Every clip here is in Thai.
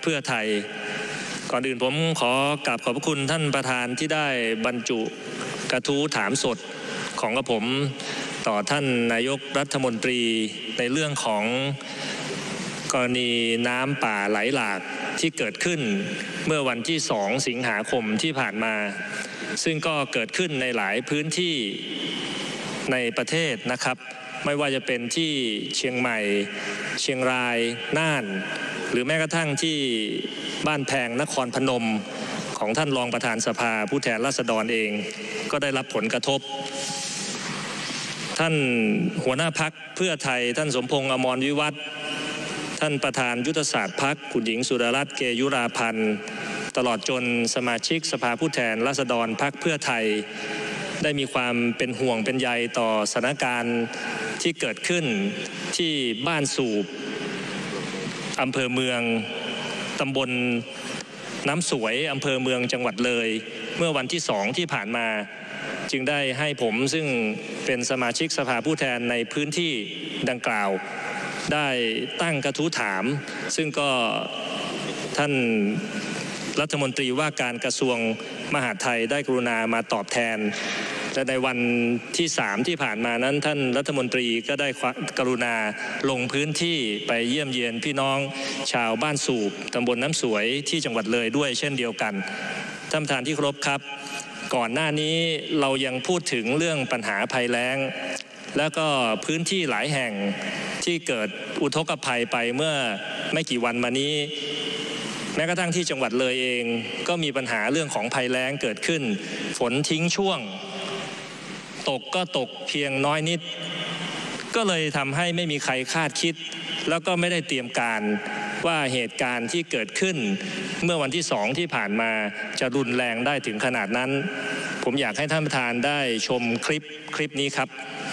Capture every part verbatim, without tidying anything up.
พื่อไทยก่อนอื่นผมขอกราบขอบพระคุณท่านประธานที่ได้บรรจุกระทู้ถามสดของกระผมต่อท่านนายกรัฐมนตรีในเรื่องของกรณีน้ำป่าไหลหลากที่เกิดขึ้นเมื่อวันที่สองสิงหาคมที่ผ่านมาซึ่งก็เกิดขึ้นในหลายพื้นที่ในประเทศนะครับไม่ว่าจะเป็นที่เชียงใหม่เชียงรายน่านหรือแม้กระทั่งที่บ้านแพงนครพนมของท่านรองประธานสภาผู้แทนราษฎรเองก็ได้รับผลกระทบท่านหัวหน้าพรรคเพื่อไทยท่านสมพงษ์อมรวิวัฒน์ท่านประธานยุทธศาสตร์พรรคคุณหญิงสุดารัตน์เกยุราพันธ์ตลอดจนสมาชิกสภาผู้แทนราษฎรพรรคเพื่อไทยได้มีความเป็นห่วงเป็นใยต่อสถานการณ์ที่เกิดขึ้นที่บ้านสูบอำเภอเมืองตำบลน้ำสวยอำเภอเมืองจังหวัดเลยเมื่อวันที่สองที่ผ่านมาจึงได้ให้ผมซึ่งเป็นสมาชิกสภาผู้แทนในพื้นที่ดังกล่าวได้ตั้งกระทู้ถามซึ่งก็ท่านรัฐมนตรีว่าการกระทรวงมหาดไทยได้กรุณามาตอบแทนและในวันที่สามที่ผ่านมานั้นท่านรัฐมนตรีก็ได้กรุณาลงพื้นที่ไปเยี่ยมเยียนพี่น้องชาวบ้านสูบตำบลน้ำสวยที่จังหวัดเลยด้วยเช่นเดียวกันท่านประธานที่เคารพครับก่อนหน้านี้เรายังพูดถึงเรื่องปัญหาภัยแล้งแล้วก็พื้นที่หลายแห่งที่เกิดอุทกภัยไปเมื่อไม่กี่วันมานี้แม้กระทั่งที่จังหวัดเลยเองก็มีปัญหาเรื่องของภัยแล้งเกิดขึ้นฝนทิ้งช่วงตกก็ตกเพียงน้อยนิดก็เลยทำให้ไม่มีใครคาดคิดแล้วก็ไม่ได้เตรียมการว่าเหตุการณ์ที่เกิดขึ้นเมื่อวันที่สองที่ผ่านมาจะรุนแรงได้ถึงขนาดนั้นผมอยากให้ท่านประธานได้ชมคลิปคลิปนี้ครับ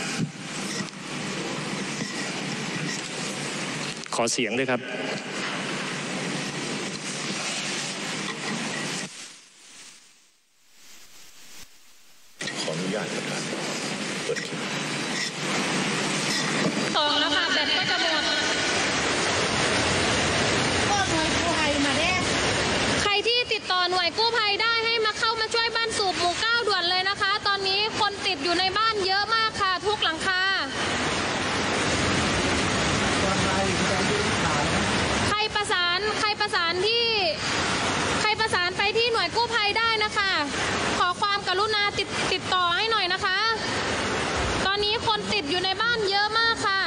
ขอเสียงด้วยครับขออนุญาตครับเปิดคลิปสองแล้วค่ะแบตก็จะหมดก็หน่วยกู้ภัยมาแน่ใครที่ติดต่อหน่วยกู้ภัยได้ให้มาเข้ามาช่วยบ้านสูบหมู่เก้าด่วนเลยนะคะตอนนี้คนติดอยู่ในบ้านเยอะมากค่ะทุกหลังคาใครประสานใครประสานที่ใครประสานไปที่หน่วยกู้ภัยได้นะคะขอความกรุณาติดติดต่อให้หน่อยนะคะตอนนี้คนติดอยู่ในบ้านเยอะมากค่ะ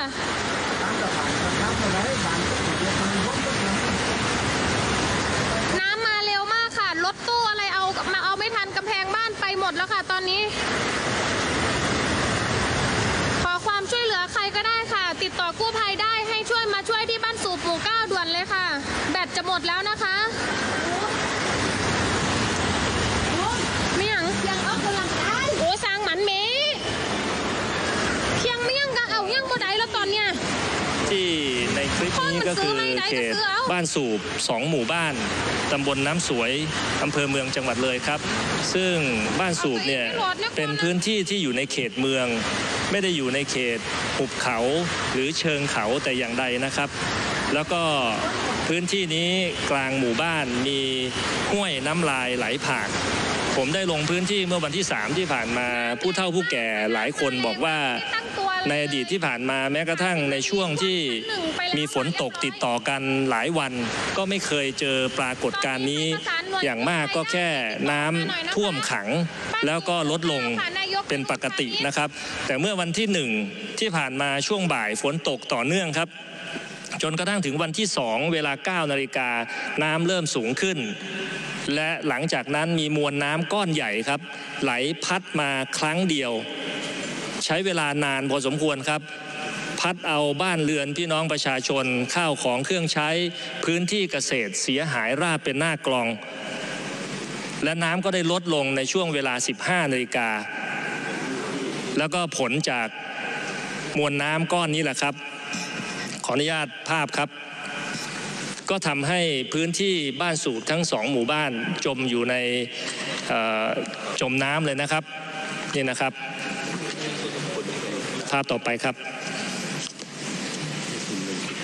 น้ำมาเร็วมากค่ะรถตู้อะไรเอามาเอาไม่ทันกำแพงบ้านไปหมดแล้วค่ะตอนนี้ขอความช่วยเหลือใครก็ได้ค่ะติดต่อกู้ภัยได้ให้ช่วยมาช่วยที่บ้านสูบหมู่เก้าด่วนเลยค่ะแบตจะหมดแล้วนะคะเมี่ยงยังเอากำลังได้โอ้สร้างหมันเมเพียงเมี่ยงก็เอายังบ่ได้แล้วตอนเนี้ยที่ในคลิปนี้ก็คือเขตบ้านสูบสองหมู่บ้านตำบลน้ำสวยอำเภอเมืองจังหวัดเลยครับซึ่งบ้านสูบเนี่ยเป็นพื้นที่ที่อยู่ในเขตเมืองไม่ได้อยู่ในเขตหุบเขาหรือเชิงเขาแต่อย่างใดนะครับแล้วก็พื้นที่นี้กลางหมู่บ้านมีห้วยน้ำลายไหลผ่านผมได้ลงพื้นที่เมื่อวันที่สามที่ผ่านมาผู้เฒ่าผู้แก่หลายคนบอกว่าในอดีตที่ผ่านมาแม้กระทั่งในช่วงที่มีฝนตกติดต่อกันหลายวันก็ไม่เคยเจอปรากฏการณ์นี้อย่างมากก็แค่น้ำท่วมขังแล้วก็ลดลงเป็นปกตินะครับแต่เมื่อวันที่หนึ่งที่ผ่านมาช่วงบ่ายฝนตกต่อเนื่องครับจนกระทั่งถึงวันที่สองเวลาเก้านาฬิกาน้ำเริ่มสูงขึ้นและหลังจากนั้นมีมวลน้ำก้อนใหญ่ครับไหลพัดมาครั้งเดียวใช้เวลานานพอสมควรครับพัดเอาบ้านเรือนพี่น้องประชาชนข้าวของเครื่องใช้พื้นที่เกษตรเสียหายราบเป็นหน้ากลองและน้ำก็ได้ลดลงในช่วงเวลาสิบห้านาฬิกาแล้วก็ผลจากมวลน้ำก้อนนี้แหละครับขออนุญาตภาพครับก็ทำให้พื้นที่บ้านสูบทั้งสองหมู่บ้านจมอยู่ในจมน้ำเลยนะครับนี่นะครับภาพต่อไปครับ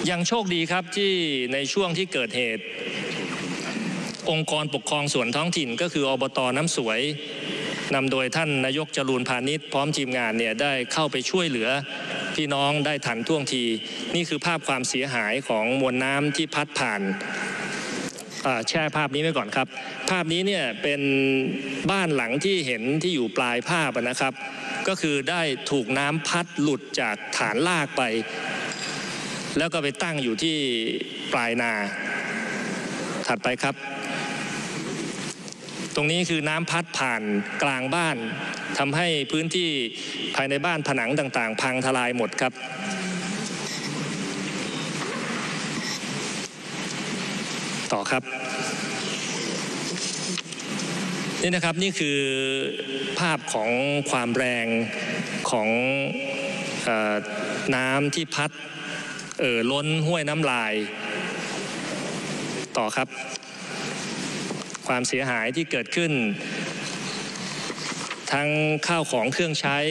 ยังโชคดีครับที่ในช่วงที่เกิดเหตุองค์กรปกครองส่วนท้องถิ่นก็คืออบต.น้ำสวยนำโดยท่านนายกจรูนพานิชพร้อมทีมงานเนี่ยได้เข้าไปช่วยเหลือพี่น้องได้ทันท่วงทีนี่คือภาพความเสียหายของมวลน้ำที่พัดผ่านแช่ภาพนี้ไว้ก่อนครับภาพนี้เนี่ยเป็นบ้านหลังที่เห็นที่อยู่ปลายภาพนะครับก็คือได้ถูกน้ำพัดหลุดจากฐานรากไปแล้วก็ไปตั้งอยู่ที่ปลายนาถัดไปครับตรงนี้คือน้ำพัดผ่านกลางบ้านทำให้พื้นที่ภายในบ้านผนังต่างๆพังทลายหมดครับต่อครับนี่นะครับนี่คือภาพของความแรงของเอ่อน้ำที่พัดเอ่อล้นห้วยน้ำลายต่อครับความเสียหายที่เกิดขึ้นทั้งข้าวของเครื่องใช้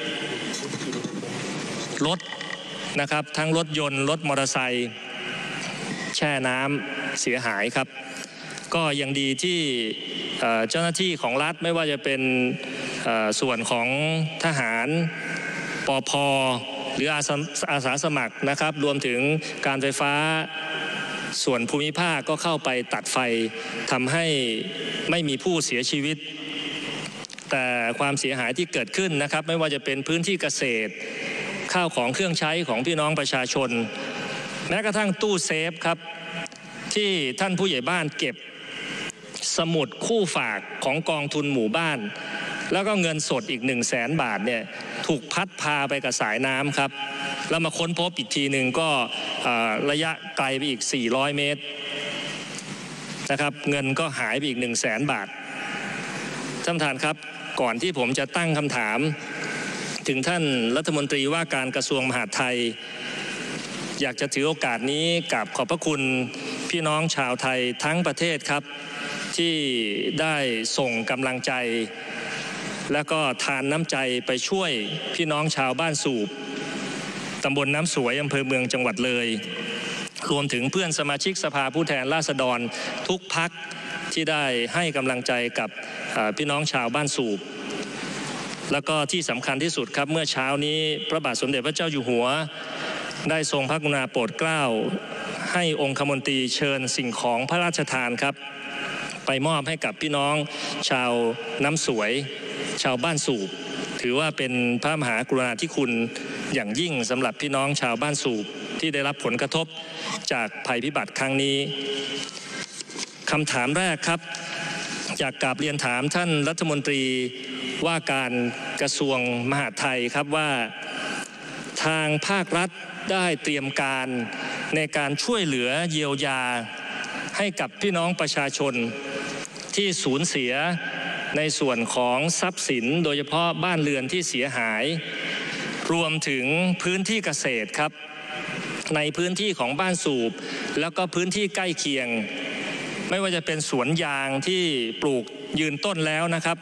รถนะครับทั้งรถยนต์รถมอเตอร์ไซค์แช่น้ำเสียหายครับก็ยังดีที่เจ้าหน้าที่ของรัฐไม่ว่าจะเป็นส่วนของทหารปภ.หรืออาสาสมัครนะครับรวมถึงการไฟฟ้าส่วนภูมิภาคก็เข้าไปตัดไฟทำให้ไม่มีผู้เสียชีวิตแต่ความเสียหายที่เกิดขึ้นนะครับไม่ว่าจะเป็นพื้นที่เกษตรข้าวของเครื่องใช้ของพี่น้องประชาชนแม้กระทั่งตู้เซฟครับที่ท่านผู้ใหญ่บ้านเก็บสมุดคู่ฝากของกองทุนหมู่บ้านแล้วก็เงินสดอีกหนึ่งแสนบาทเนี่ยถูกพัดพาไปกับสายน้ำครับแล้วมาค้นพบอีกทีหนึ่งก็ระยะไกลไปอีกสี่ร้อยเมตรนะครับเงินก็หายไปอีกหนึ่งแสนบาทท่านประธานครับก่อนที่ผมจะตั้งคำถามถึงท่านรัฐมนตรีว่าการกระทรวงมหาดไทยอยากจะถือโอกาสนี้กราบขอบพระคุณพี่น้องชาวไทยทั้งประเทศครับที่ได้ส่งกำลังใจแล้วก็ทานน้ำใจไปช่วยพี่น้องชาวบ้านสูบตำบลน้ำสวยอำเภอเมืองจังหวัดเลยรวมถึงเพื่อนสมาชิกสภาผู้แทนราษฎรทุกพรรคที่ได้ให้กำลังใจกับพี่น้องชาวบ้านสูบแล้วก็ที่สำคัญที่สุดครับเมื่อเช้านี้พระบาทสมเด็จพระเจ้าอยู่หัวได้ทรงพระกรุณาโปรดเกล้าให้องคมนตรีเชิญสิ่งของพระราชทานครับไปมอบให้กับพี่น้องชาวน้ำสวยชาวบ้านสูบถือว่าเป็นพระมหากรุณาธิคุณอย่างยิ่งสำหรับพี่น้องชาวบ้านสูบที่ได้รับผลกระทบจากภัยพิบัติครั้งนี้คำถามแรกครับอยากกราบเรียนถามท่านรัฐมนตรีว่าการกระทรวงมหาดไทยครับว่าทางภาครัฐได้เตรียมการในการช่วยเหลือเยียวยาให้กับพี่น้องประชาชนที่สูญเสียในส่วนของทรัพย์สินโดยเฉพาะบ้านเรือนที่เสียหายรวมถึงพื้นที่เกษตรครับในพื้นที่ของบ้านสูบแล้วก็พื้นที่ใกล้เคียงไม่ว่าจะเป็นสวนยางที่ปลูกยืนต้นแล้วนะครับ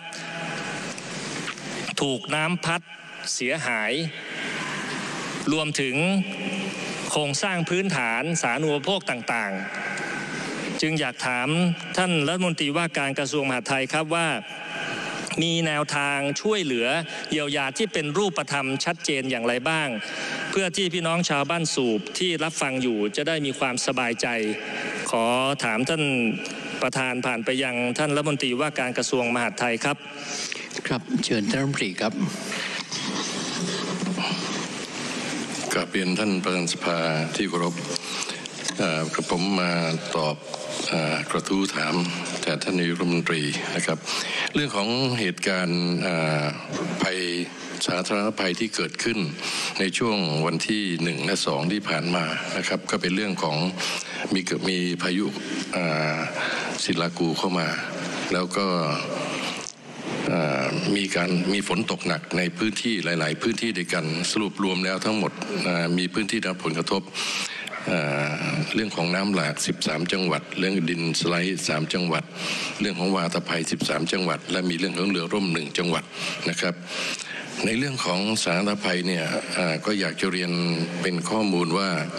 ถูกน้ำพัดเสียหายรวมถึงโครงสร้างพื้นฐานสาธารณูปโภคต่างๆจึงอยากถามท่านรัฐมนตรีว่าการกระทรวงมหาดไทยครับว่ามีแนวทางช่วยเหลือเยียวยาที่เป็นรูปธรรมชัดเจนอย่างไรบ้างเพื่อที่พี่น้องชาวบ้านสูบที่รับฟังอยู่จะได้มีความสบายใจขอถามท่านประธานผ่านไปยังท่านรัฐมนตรีว่าการกระทรวงมหาดไทยครับครับเชิญท่านรัฐมนตรีครับกราบเรียนท่านประธานสภาที่เคารพกระผมมาตอบกระทู้ถามแต่ท่านนายกรัฐมนตรีนะครับเรื่องของเหตุการณ์ภัยสาธารณภัยที่เกิดขึ้นในช่วงวันที่หนึ่งและสองที่ผ่านมานะครับก็เป็นเรื่องของมีเกิดมีพายุศิลากูเข้ามาแล้วก็มีการมีฝนตกหนักในพื้นที่หลายๆพื้นที่ด้วยกันสรุปรวมแล้วทั้งหมดมีพื้นที่ได้รับผลกระทบเรื่องของน้ำหลากสิบสามจังหวัดเรื่องดินสไลด์สามจังหวัดเรื่องของวาตภัยสิบสามจังหวัดและมีเรื่องของเรือร่มหนึ่งจังหวัดนะครับในเรื่องของสาธารณภัยเนี่ยก็อยากจะเรียนเป็นข้อมูลว่า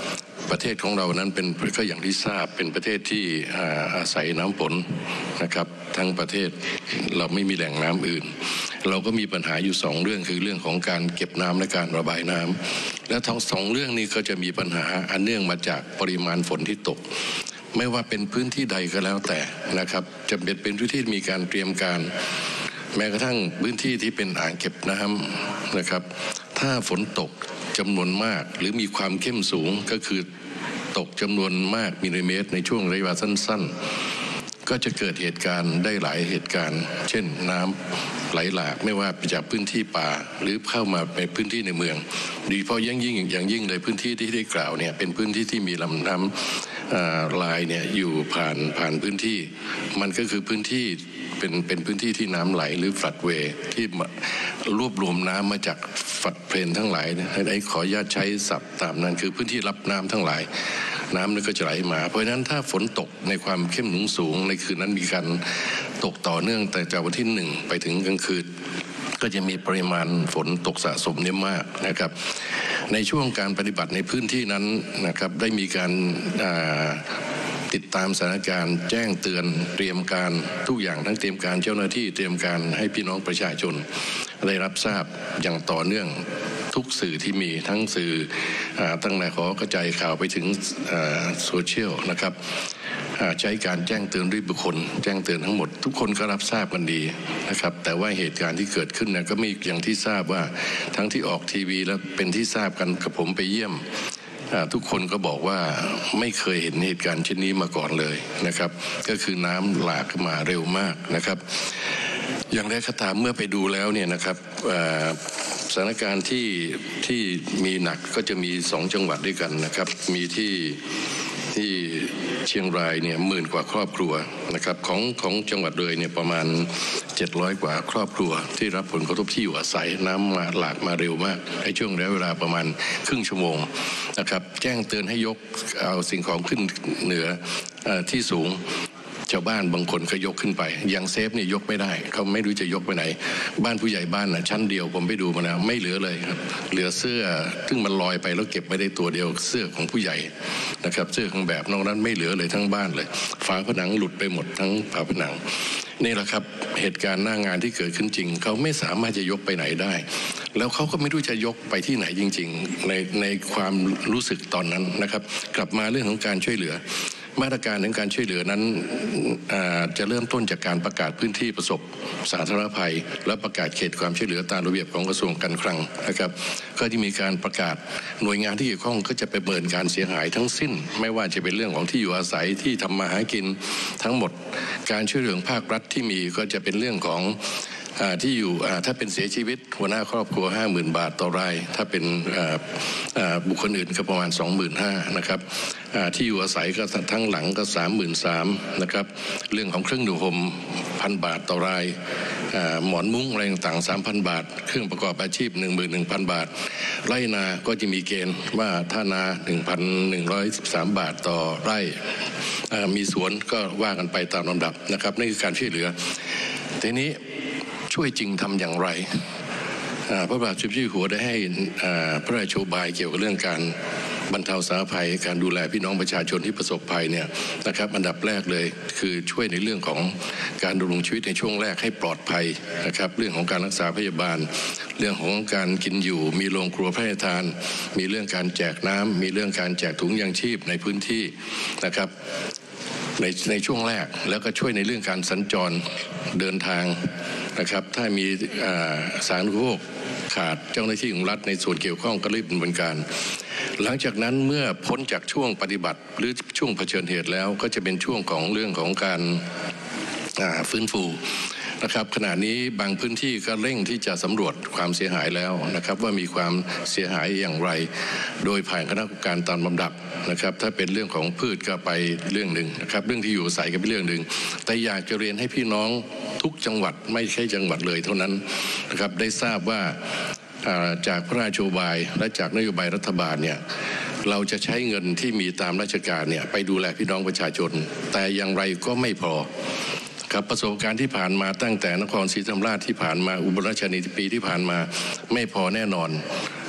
ประเทศของเรานั้นเป็นก็อย่างที่ทราบเป็นประเทศที่อาศัยน้ำฝนนะครับทั้งประเทศเราไม่มีแหล่งน้ำอื่นเราก็มีปัญหาอยู่สองเรื่องคือเรื่องของการเก็บน้ำและการระบายน้ำและทั้งสองเรื่องนี้ก็จะมีปัญหาอันเนื่องมาจากปริมาณฝนที่ตกไม่ว่าเป็นพื้นที่ใดก็แล้วแต่นะครับจะเป็นเป็นพื้นที่มีการเตรียมการแม้กระทั่งพื้นที่ที่เป็นอ่างเก็บน้ำนะครับถ้าฝนตกจำนวนมากหรือมีความเข้มสูงก็คือตกจำนวนมากมิลลิเมตรในช่วงระยะเวลาสั้นๆก็จะเกิดเหตุการณ์ได้หลายเหตุการณ์เช่นน้ำไหลหลากไม่ว่าจากพื้นที่ป่าหรือเข้ามาในพื้นที่ในเมืองโดยเฉพาะยิ่งยิ่งอย่างยิ่งเลยพื้นที่ที่ได้กล่าวเนี่ยเป็นพื้นที่ที่มีลำน้ำลายเนี่ยอยู่ผ่านผ่านพื้นที่มันก็คือพื้นที่เป็นเป็นพื้นที่ที่น้ำไหลหรือฟลัดเวย์ที่รวบรวมน้ำมาจากฝัดเพลนทั้งหลายไอ้ขออนุญาตใช้ศัพท์ตามนั้นคือพื้นที่รับน้ำทั้งหลายน้ำนี่ก็จะไหลมาเพราะฉะนั้นถ้าฝนตกในความเข้มสูงในคืนนั้นมีการตกต่อเนื่องแต่จากวันที่หนึ่งไปถึงกลางคืนก็จะมีปริมาณฝนตกสะสมเนี่ยมากนะครับในช่วงการปฏิบัติในพื้นที่นั้นนะครับได้มีการติดตามสถานการณ์แจ้งเตือนเตรียมการทุกอย่างทั้งเตรียมการเจ้าหน้าที่เตรียมการให้พี่น้องประชาชนได้รับทราบอย่างต่อเนื่องทุกสื่อที่มีทั้งสื่อตั้งแต่ขอกระจายข่าวไปถึงโซเชียลนะครับใช้การแจ้งเตือนด้วยบุคคลแจ้งเตือนทั้งหมดทุกคนก็รับทราบกันดีนะครับแต่ว่าเหตุการณ์ที่เกิดขึ้นเนี่ยก็มีอย่างที่ทราบว่าทั้งที่ออกทีวีแล้วเป็นที่ทราบกันกับผมไปเยี่ยมทุกคนก็บอกว่าไม่เคยเห็นเหตุการณ์เช่นนี้มาก่อนเลยนะครับก็คือน้ำหลากมาเร็วมากนะครับอย่างไรก็ตามเมื่อไปดูแล้วเนี่ยนะครับสถานการณ์ที่ที่มีหนักก็จะมีสองจังหวัดด้วยกันนะครับมีที่ที่เชียงรายเนี่ยหมื่นกว่าครอบครัวนะครับของของจังหวัดเลยเนี่ยประมาณเจ็ดร้อยกว่าครอบครัวที่รับผลกระทบที่อยู่อาศัยน้ำมาหลากมาเร็วมากในช่วงระยะเวลาประมาณครึ่งชั่วโมงนะครับแจ้งเตือนให้ยกเอาสิ่งของขึ้นเหนือที่สูงชาวบ้านบางคนก็ยกขึ้นไปอย่างเซฟเนี่ยยกไม่ได้เขาไม่รู้จะยกไปไหนบ้านผู้ใหญ่บ้านนะชั้นเดียวผมไปดูมาแล้วไม่เหลือเลยครับเหลือเสื้อซึ่งมันลอยไปแล้วเก็บไม่ได้ตัวเดียวเสื้อของผู้ใหญ่นะครับเสื้อของแบบนอกนั้นไม่เหลือเลยทั้งบ้านเลยฝาผนังหลุดไปหมดทั้งฝาผนังนี่แหละครับเหตุการณ์หน้างานที่เกิดขึ้นจริงเขาไม่สามารถจะยกไปไหนได้แล้วเขาก็ไม่รู้จะยกไปที่ไหนจริงๆในในความรู้สึกตอนนั้นนะครับกลับมาเรื่องของการช่วยเหลือมาตรการในการช่วยเหลือนั้นจะเริ่มต้นจากการประกาศพื้นที่ประสบสาธารณภัยและประกาศเขตความช่วยเหลือตามระเบียบของกระทรวงการคลังนะครับก็ที่มีการประกาศหน่วยงานที่เกี่ยวข้องก็จะไปประเมินการเสียหายทั้งสิ้นไม่ว่าจะเป็นเรื่องของที่อยู่อาศัยที่ทำมาหากินทั้งหมดการช่วยเหลือภาครัฐที่มีก็จะเป็นเรื่องของที่อยู่ถ้าเป็นเสียชีวิตหัวหน้าครอบครัว ห้าหมื่น บาทต่อรายถ้าเป็นบุคคลอื่นก็ประมาณ สองหมื่นห้าพัน นะครับที่อยู่อาศัยก็ทั้งหลังก็ สามหมื่นสามพัน นะครับเรื่องของเครื่องดูดห่ม พัน บาทต่อรายหมอนมุ้งอะไรต่างๆ สามพัน บาทเครื่องประกอบอาชีพ หนึ่งหมื่นหนึ่งพัน บาทไร่นาก็จะมีเกณฑ์ว่าถ้านา หนึ่งพันหนึ่งร้อยสิบสาม บาทต่อไร่มีสวนก็ว่ากันไปตามลำดับนะครับนี่คือการช่วยเหลือทีนี้ช่วยจริงทำอย่างไรพระบาทสมเด็จพระเจ้าอยู่หัวได้ให้พระราชโชบายเกี่ยวกับเรื่องการบรรเทาสาธารณภัยการดูแลพี่น้องประชาชนที่ประสบภัยเนี่ยนะครับอันดับแรกเลยคือช่วยในเรื่องของการดำรงชีวิตในช่วงแรกให้ปลอดภัยนะครับเรื่องของการรักษาพยาบาลเรื่องของการกินอยู่มีโรงครัวพระราชทานมีเรื่องการแจกน้ำมีเรื่องการแจกถุงยางชีพในพื้นที่นะครับในในช่วงแรกแล้วก็ช่วยในเรื่องการสัญจรเดินทางนะครับถ้ามีสาธารณูปโภคขาดเจ้าหน้าที่ของรัฐในส่วนเกี่ยวข้องก็รีบดำเนินการหลังจากนั้นเมื่อพ้นจากช่วงปฏิบัติหรือช่วงเผชิญเหตุแล้วก็จะเป็นช่วงของเรื่องของการฟื้นฟูนะครับขณะนี้บางพื้นที่ก็เร่งที่จะสำรวจความเสียหายแล้วนะครับว่ามีความเสียหายอย่างไรโดยผ่านคณะกรรมการตามลำดับนะครับถ้าเป็นเรื่องของพืชก็ไปเรื่องหนึ่งนะครับเรื่องที่อยู่อาศัยก็เป็นเรื่องหนึ่งแต่อยากจะเรียนให้พี่น้องทุกจังหวัดไม่ใช่จังหวัดเลยเท่านั้นนะครับได้ทราบว่าจากพระราชโยบายและจากนโยบายรัฐบาลเนี่ยเราจะใช้เงินที่มีตามราชการเนี่ยไปดูแลพี่น้องประชาชนแต่อย่างไรก็ไม่พอครับประสบการณ์ที่ผ่านมาตั้งแต่นครศรีธรรมราชที่ผ่านมาอุบลราชธานีปีที่ผ่านมาไม่พอแน่นอน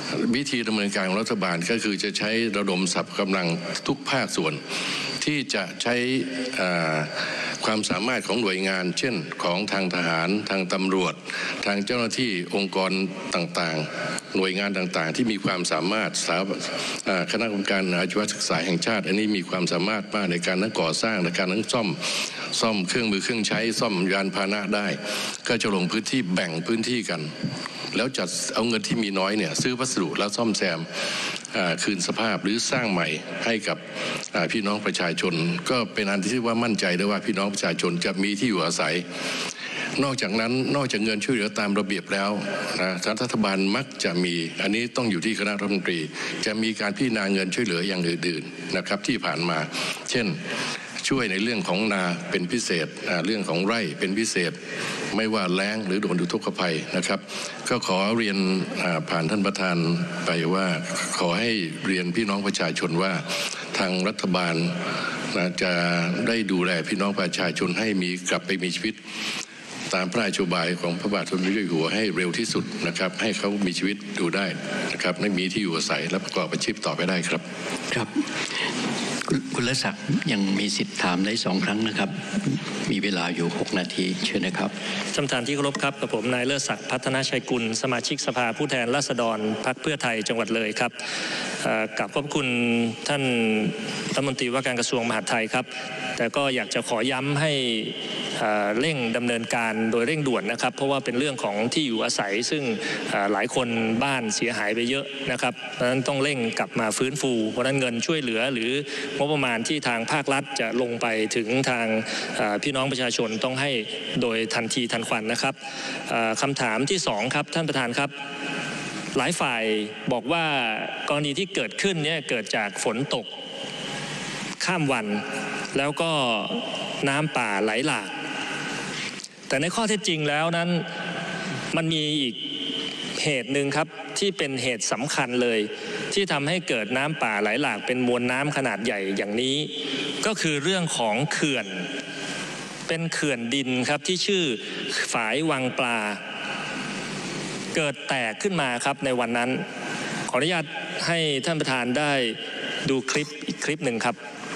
วิธีดำเนินการของรัฐบาลก็คือจะใช้ระดมสรรพกำลังทุกภาคส่วนที่จะใช้ความสามารถของหน่วยงานเช่นของทางทหารทางตำรวจทางเจ้าหน้าที่องค์กรต่างๆหน่วยงานต่างๆที่มีความสามารถคณะกรรมการอาชีวศึกษาแห่งชาติอันนี้มีความสามารถมากในการทั้งก่อสร้างในการทั้งซ่อมซ่อมเครื่องมือเครื่องใช้ซ่อมยานพาหนะได้ก็จะลงพื้นที่แบ่งพื้นที่กันแล้วจัดเอาเงินที่มีน้อยเนี่ยซื้อวัสดุแล้วซ่อมแซมคืนสภาพหรือสร้างใหม่ให้กับพี่น้องประชาชนก็เป็นอันที่ว่ามั่นใจได้ว่าพี่น้องประชาชนจะมีที่อยู่อาศัยนอกจากนั้นนอกจากเงินช่วยเหลือตามระเบียบแล้วนะรัฐบาลมักจะมีอันนี้ต้องอยู่ที่คณะรัฐมนตรีจะมีการพิจารณาเงินช่วยเหลืออย่างอื่นๆนะครับที่ผ่านมาเช่นช่วยในเรื่องของนาเป็นพิเศษเรื่องของไร่เป็นพิเศษไม่ว่าแล้งหรือโดนอุทกภัยนะครับก็ขอเรียนผ่านท่านประธานไปว่าขอให้เรียนพี่น้องประชาชนว่าทางรัฐบาลจะได้ดูแลพี่น้องประชาชนให้มีกลับไปมีชีวิตตามพระราชโยบายของพระบาทสมเด็จพระเจ้าอยู่หัวให้เร็วที่สุดนะครับให้เขามีชีวิตอยู่ได้นะครับไม่มีที่อยู่อาศัยและประกอบอาชีพต่อไปได้ครับครับคุณเลศักดิ์ยังมีสิทธิ์ถามได้สองครั้งนะครับมีเวลาอยู่หกนาทีเชิญนะครับท่านประธานที่เคารพครับกับผมนายเลิศศักดิ์พัฒนาชัยกุลสมาชิกสภาผู้แทนราษฎรพรรคเพื่อไทยจังหวัดเลยครับกับขอบคุณท่านรัฐมนตรีว่าการกระทรวงมหาดไทยครับแต่ก็อยากจะขอย้ำให้เร่งดำเนินการโดยเร่งด่วนนะครับเพราะว่าเป็นเรื่องของที่อยู่อาศัยซึ่งหลายคนบ้านเสียหายไปเยอะนะครับเพราะฉะนั้นต้องเร่งกลับมาฟื้นฟูเพราะฉะนั้นเงินช่วยเหลือหรืองบประมาณที่ทางภาครัฐจะลงไปถึงทางพี่น้องประชาชนต้องให้โดยทันทีทันควันนะครับคำถามที่สองครับท่านประธานครับหลายฝ่ายบอกว่ากรณีที่เกิดขึ้นเนี่ยเกิดจากฝนตกข้ามวันแล้วก็น้ำป่าไหลหลากแต่ในข้อเท็จจริงแล้วนั้นมันมีอีกเหตุหนึ่งครับที่เป็นเหตุสำคัญเลยที่ทำให้เกิดน้ำป่าไหลหลากเป็นมวลน้ำขนาดใหญ่อย่างนี้ก็คือเรื่องของเขื่อนเป็นเขื่อนดินครับที่ชื่อฝายวังปลาเกิดแตกขึ้นมาครับในวันนั้นขออนุญาตให้ท่านประธานได้ดูคลิปอีกคลิปหนึ่งครับ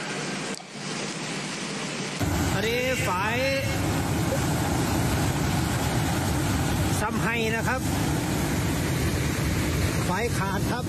อันนี้ฝายซ้ำให้นะครับฝายขาดครับ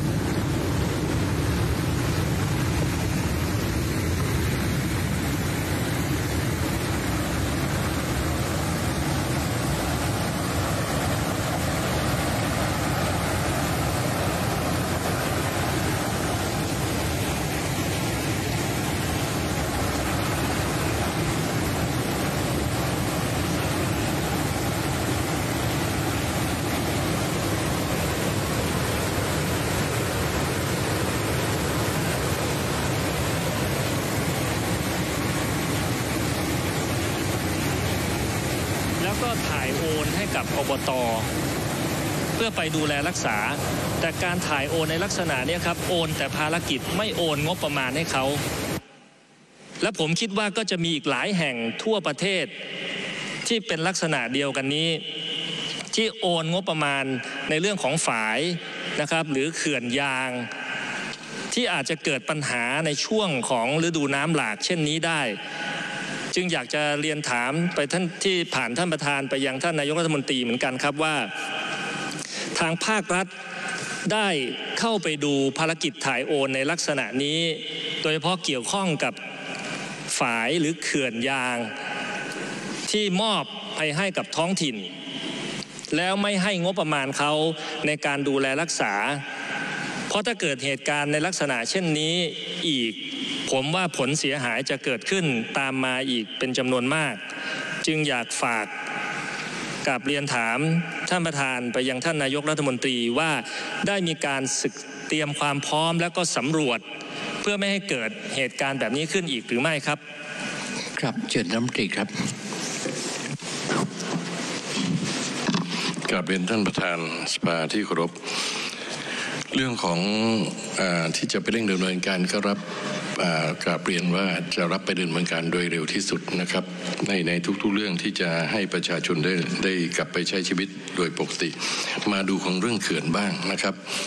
ก็ถ่ายโอนให้กับอบต.เพื่อไปดูแลรักษาแต่การถ่ายโอนในลักษณะนี้ครับโอนแต่ภารกิจไม่โอนงบประมาณให้เขาและผมคิดว่าก็จะมีอีกหลายแห่งทั่วประเทศที่เป็นลักษณะเดียวกันนี้ที่โอนงบประมาณในเรื่องของฝายนะครับหรือเขื่อนยางที่อาจจะเกิดปัญหาในช่วงของฤดูน้ำหลากเช่นนี้ได้จึงอยากจะเรียนถามไปท่านที่ผ่านท่านประธานไปยังท่านนายกรัฐมนตรีเหมือนกันครับว่าทางภาครัฐได้เข้าไปดูภารกิจถ่ายโอนในลักษณะนี้โดยเฉพาะเกี่ยวข้องกับฝายหรือเขื่อนยางที่มอบไปให้กับท้องถิ่นแล้วไม่ให้งบประมาณเขาในการดูแลรักษาเพราะถ้าเกิดเหตุการณ์ในลักษณะเช่นนี้อีกผมว่าผลเสียหายจะเกิดขึ้นตามมาอีกเป็นจำนวนมากจึงอยากฝากกับเรียนถามท่านประธานไปยังท่านนายกรัฐมนตรีว่าได้มีการศึกเตรียมความพร้อมแล้วก็สำรวจเพื่อไม่ให้เกิดเหตุการณ์แบบนี้ขึ้นอีกหรือไม่ครับครับเชิญรัฐมนตรีครับกราบเรียนท่านประธานสภาที่เคารพเรื่องของอ่าที่จะไปเร่งดำเนินการก็รับกราบเรียนว่าจะรับไปดำเนินการโดยเร็วที่สุดนะครับในในทุกๆเรื่องที่จะให้ประชาชนได้ได้กลับไปใช้ชีวิตโดยปกติมาดูของเรื่องเขื่อนบ้างนะครับข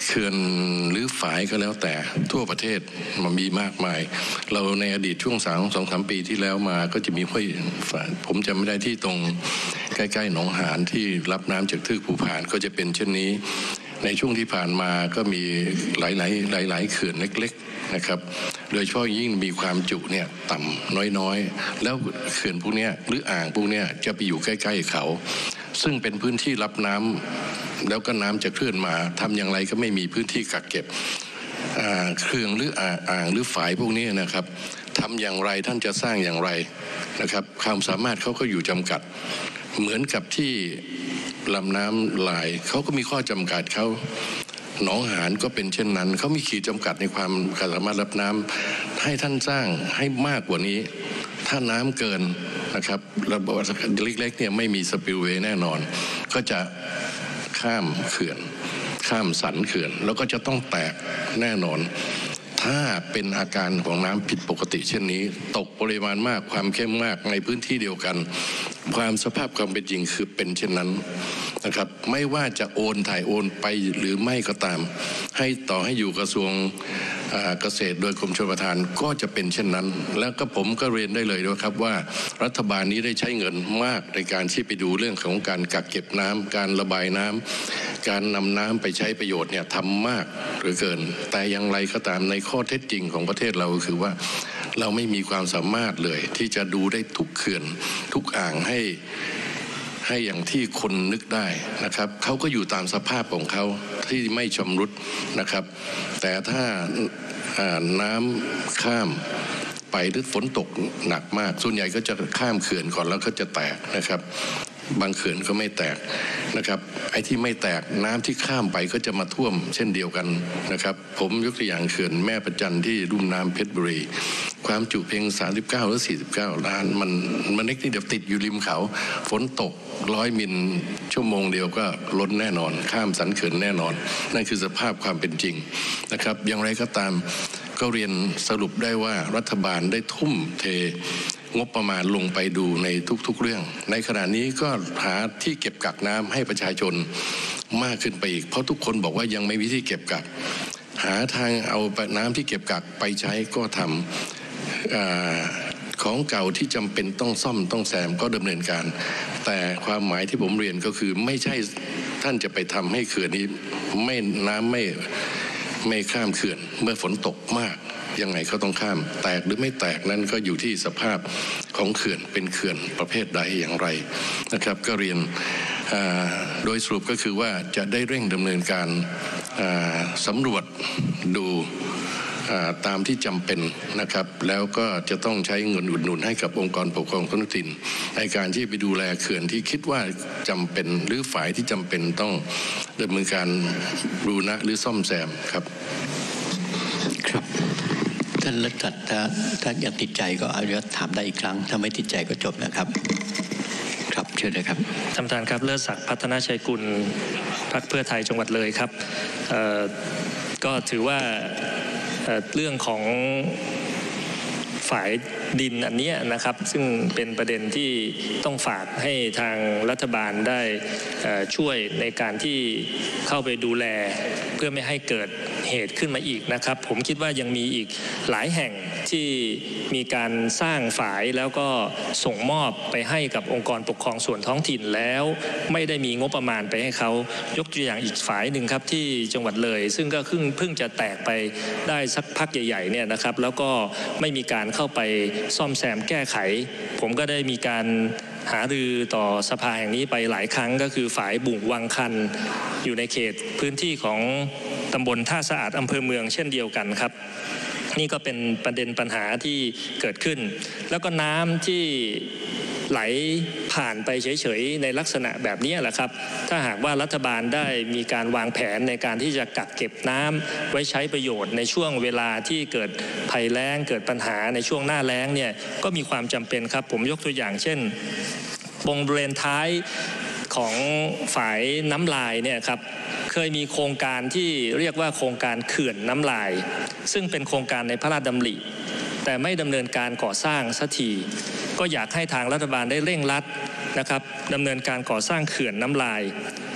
เขื่อนหรือฝายก็แล้วแต่ทั่วประเทศมันมีมากมายเราในอดีตช่วงสามสองสามปีที่แล้วมาก็จะมีห้วยฝายผมจำไม่ได้ที่ตรงใกล้ๆหนองหานที่รับน้ำจากทืกภูพานก็จะเป็นเช่นนี้ในช่วงที่ผ่านมาก็มีหลายๆหลายๆเขื่อนเล็กๆนะครับโดยเฉพาะยิ่งมีความจุเนี่ยต่ำน้อยๆแล้วเขื่อนพวกนี้หรืออ่างพวกนี้จะไปอยู่ใกล้ๆเขาซึ่งเป็นพื้นที่รับน้ำแล้วก็น้ำจะเคลื่อนมาทำอย่างไรก็ไม่มีพื้นที่กักเก็บเครื่องหรืออ่างหรือฝายพวกนี้นะครับทำอย่างไรท่านจะสร้างอย่างไรนะครับความสามารถเขาก็อยู่จำกัดเหมือนกับที่ลำน้ำลายเขาก็มีข้อจำกัดเขาหนองหานก็เป็นเช่นนั้นเขามีขีดจำกัดในความสามารถรับน้ำให้ท่านสร้างให้มากกว่านี้ถ้าน้ำเกินนะครับระบบเล็กๆเนี่ยไม่มีสปิลเวย์แน่นอนก็จะข้ามเขื่อนข้ามสันเขื่อนแล้วก็จะต้องแตกแน่นอนถ้าเป็นอาการของน้ำผิดปกติเช่นนี้ตกปริมาณมากความเข้มมากในพื้นที่เดียวกันความสภาพความเป็นจริงคือเป็นเช่นนั้นนะครับไม่ว่าจะโอนถ่ายโอนไปหรือไม่ก็ตามให้ต่อให้อยู่กระทรวงเกษตรโดยกรมชลประทานก็จะเป็นเช่นนั้นแล้วก็ผมก็เรียนได้เลยนะครับว่ารัฐบาลนี้ได้ใช้เงินมากในการที่ไปดูเรื่องของการกักเก็บน้ำการระบายน้ำการนำน้ำไปใช้ประโยชน์เนี่ยทำมากเหลือเกินแต่อย่างไรก็ตามในข้อเท็จจริงของประเทศเราคือว่าเราไม่มีความสามารถเลยที่จะดูได้ทุกเขื่อนทุกอ่างให้ให้อย่างที่คนนึกได้นะครับเขาก็อยู่ตามสภาพของเขาที่ไม่ชำรุดนะครับแต่ถ้าน้ำข้ามไปหรือฝนตกหนักมากส่วนใหญ่ก็จะข้ามเขื่อนก่อนแล้วก็จะแตกนะครับบางเขื่อนก็ไม่แตกนะครับไอ้ที่ไม่แตกน้ำที่ข้ามไปก็จะมาท่วมเช่นเดียวกันนะครับผมยกตัวอย่างเขื่อนแม่ประจันที่ลุ่มน้ำเพชรบุรีความจุเพียงสามสิบเก้าหรือสี่สิบเก้าล้านมันมันเล็กนิดเดียวติดอยู่ริมเขาฝนตกร้อยมิลชั่วโมงเดียวก็ล้นแน่นอนข้ามสันเขื่อนแน่นอนนั่นคือสภาพความเป็นจริงนะครับอย่างไรก็ตามก็เรียนสรุปได้ว่ารัฐบาลได้ทุ่มเทงบประมาณลงไปดูในทุกๆเรื่องในขณะนี้ก็หาที่เก็บกักน้ำให้ประชาชนมากขึ้นไปอีกเพราะทุกคนบอกว่ายังไม่มีที่เก็บกักหาทางเอาน้ำที่เก็บกักไปใช้ก็ทำของเก่าที่จำเป็นต้องซ่อมต้องแซมก็ดำเนินการแต่ความหมายที่ผมเรียนก็คือไม่ใช่ท่านจะไปทำให้เขื่อนนี้ไม่น้ำไม่ไม่ข้ามเขื่อนเมื่อฝนตกมากยังไงก็ต้องข้ามแตกหรือไม่แตกนั้นก็อยู่ที่สภาพของเขื่อนเป็นเขื่อนประเภทใดอย่างไรนะครับก็เรียนโดยสรุปก็คือว่าจะได้เร่งดำเนินการสำรวจดูตามที่จำเป็นนะครับแล้วก็จะต้องใช้เงินอุดหนุนให้กับองค์กรปกครองท้องถิ่นในการที่ไปดูแลเขื่อนที่คิดว่าจำเป็นหรือฝ่ายที่จำเป็นต้องดำเนินการบูรณะหรือซ่อมแซมครับครับท่านรัฐจัดถ้าถ้ายังติดใจก็เอาเดี๋ยวถามได้อีกครั้งถ้าไม่ติดใจก็จบนะครับครับเชิญเลยครับท่านประธานครับเลิศศักดิ์พัฒนาชัยกุลพรรคเพื่อไทยจังหวัดเลยครับก็ถือว่าเรื่องของฝ่ายดินอันนี้นะครับซึ่งเป็นประเด็นที่ต้องฝากให้ทางรัฐบาลได้ช่วยในการที่เข้าไปดูแลเพื่อไม่ให้เกิดเหตุขึ้นมาอีกนะครับผมคิดว่ายังมีอีกหลายแห่งที่มีการสร้างฝายแล้วก็ส่งมอบไปให้กับองค์กรปกครองส่วนท้องถิ่นแล้วไม่ได้มีงบประมาณไปให้เขายกตัวอย่างอีกฝายหนึ่งครับที่จังหวัดเลยซึ่งก็เพิ่งเพิ่งจะแตกไปได้สักพักใหญ่ๆเนี่ยนะครับแล้วก็ไม่มีการเข้าไปซ่อมแซมแก้ไขผมก็ได้มีการหารือต่อสภาแห่งนี้ไปหลายครั้งก็คือฝายบุ่งวังคันอยู่ในเขตพื้นที่ของตำบลท่าสะอาดอำเภอเมืองเช่นเดียวกันครับนี่ก็เป็นประเด็นปัญหาที่เกิดขึ้นแล้วก็น้ำที่ไหลผ่านไปเฉยๆในลักษณะแบบนี้แหละครับถ้าหากว่ารัฐบาลได้มีการวางแผนในการที่จะกักเก็บน้ำไว้ใช้ประโยชน์ในช่วงเวลาที่เกิดภัยแล้งเกิดปัญหาในช่วงหน้าแล้งเนี่ยก็มีความจำเป็นครับผมยกตัวอย่างเช่นวงบริเวณท้ายของฝายน้ำลายเนี่ยครับเคยมีโครงการที่เรียกว่าโครงการเขื่อนน้ำลายซึ่งเป็นโครงการในพระราชดำริแต่ไม่ดำเนินการก่อสร้างสักทีก็อยากให้ทางรัฐบาลได้เร่งรัดนะครับดำเนินการก่อสร้างเขื่อนน้ำลาย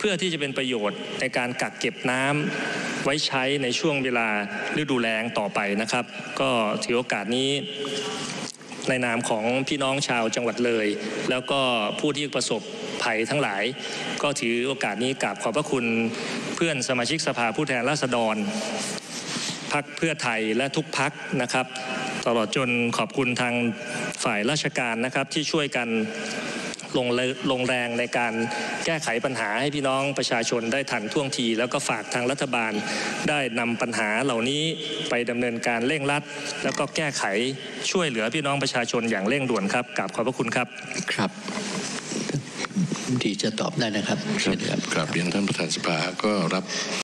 พื่อที่จะเป็นประโยชน์ในการกักเก็บน้ำไว้ใช้ในช่วงเวลาฤดูแล้งต่อไปนะครับก็ถือโอกาสนี้ในนามของพี่น้องชาวจังหวัดเลยแล้วก็ผู้ที่ประสบภัยทั้งหลายก็ถือโอกาสนี้กราบขอบพระคุณเพื่อนสมาชิกสภาผู้แทนราษฎรพรรคเพื่อไทยและทุกพรรคนะครับตลอดจนขอบคุณทางฝ่ายราชการนะครับที่ช่วยกันลงลงแรงในการแก้ไขปัญหาให้พี่น้องประชาชนได้ทันท่วงทีแล้วก็ฝากทางรัฐบาลได้นำปัญหาเหล่านี้ไปดำเนินการเร่งรัดแล้วก็แก้ไขช่วยเหลือพี่น้องประชาชนอย่างเร่งด่วนครับกราบขอบพระคุณครับครับดีจะตอบได้นะครับครับกราบเรียนท่านประธานสภาก็รับ